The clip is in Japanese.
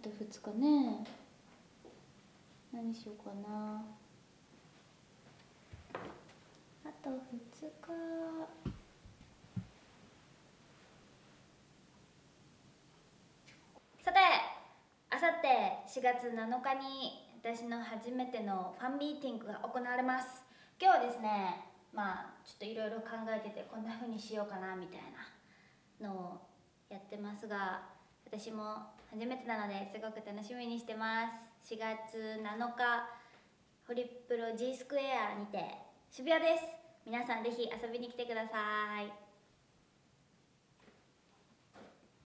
と2日ね。何しようかな。あと2日。さて、あさって4月7日に私の初めてのファンミーティングが行われます。今日はですね、ちょっといろいろ考えてて、こんな風にしようかなみたいなのをやってますが、私も初めてなのですごく楽しみにしてます。4月7日、ホリプロ G スクエアにて渋谷です。皆さんぜひ遊びに来てください。